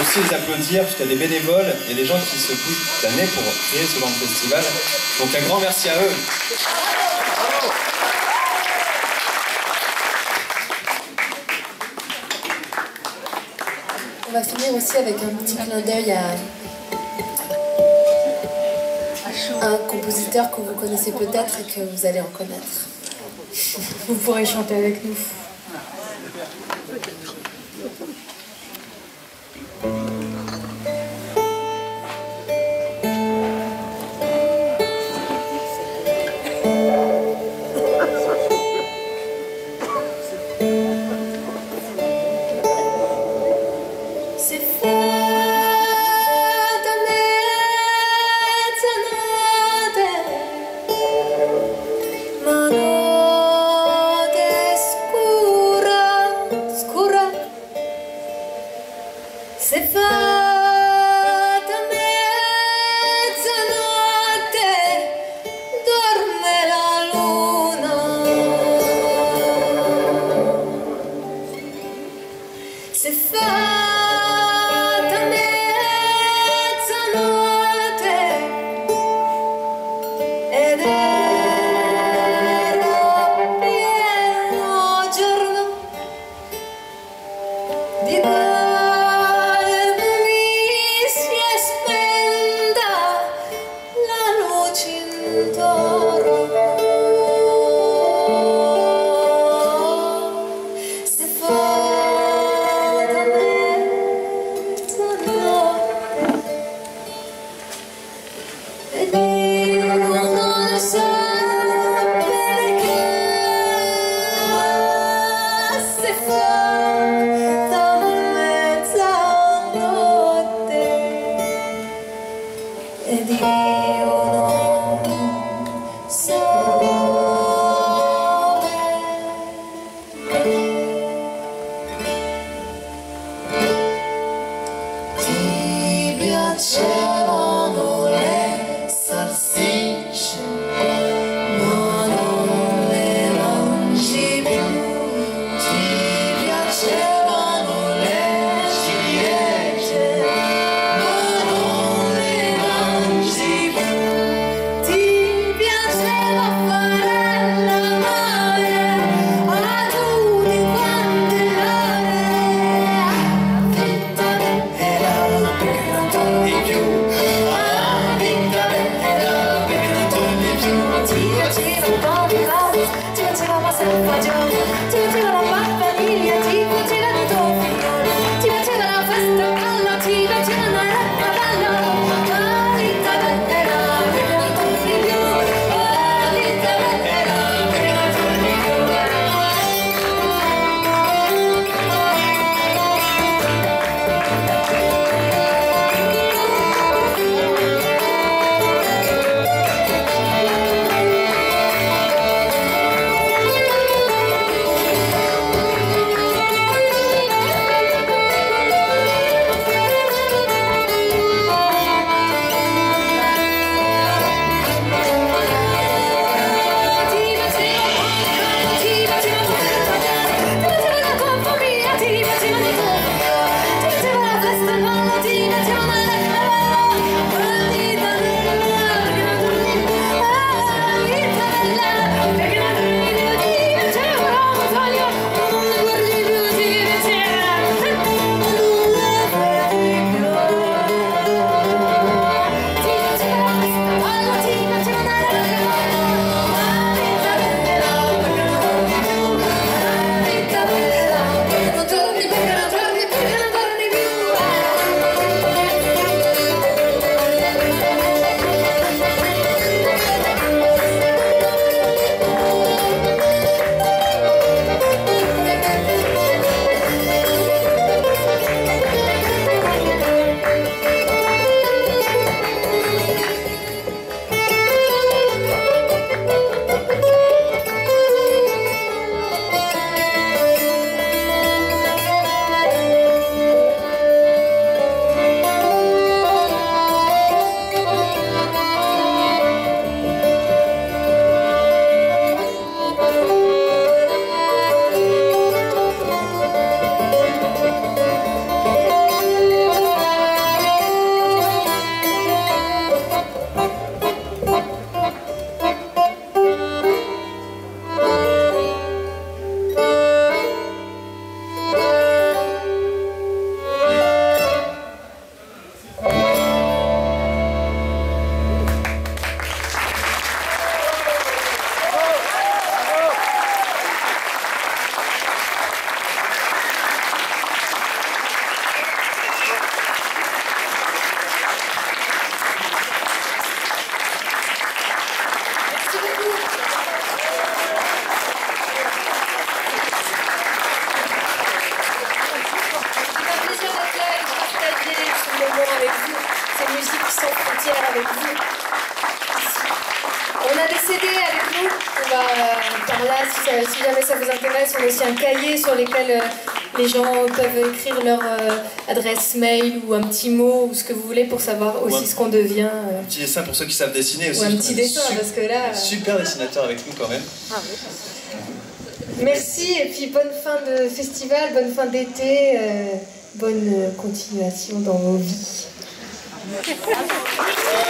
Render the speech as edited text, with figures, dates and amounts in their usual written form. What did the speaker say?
aussi les applaudir, parce qu'il y a des bénévoles et des gens qui se bougent toute l'année pour créer ce genre de festival. Donc un grand merci à eux. On va finir aussi avec un petit clin d'œil à un compositeur que vous connaissez peut-être et que vous allez reconnaître. Vous pourrez chanter avec nous. Se fatta mezzanotte, dorme la luna. Se fatta mezzanotte ed era pieno giorno di ed io non so ti piacevano le salsicce ma non le mangi più, ti piacevano le ciliegie ma non le mangi più, ti piaceva fare l'amore a tutti quanti l'area, era più di più. moment avec vous, ces musiques sans frontières avec vous. On a des CD avec nous, on va par là, si jamais ça vous intéresse, on a aussi un cahier sur lequel les gens peuvent écrire leur adresse mail ou un petit mot ou ce que vous voulez pour savoir aussi ce qu'on devient. Un petit dessin pour ceux qui savent dessiner aussi. Ou un petit dessin parce que là... Super dessinateur avec nous quand même. Merci et puis bonne fin de festival, bonne fin d'été, bonne continuation dans vos vies.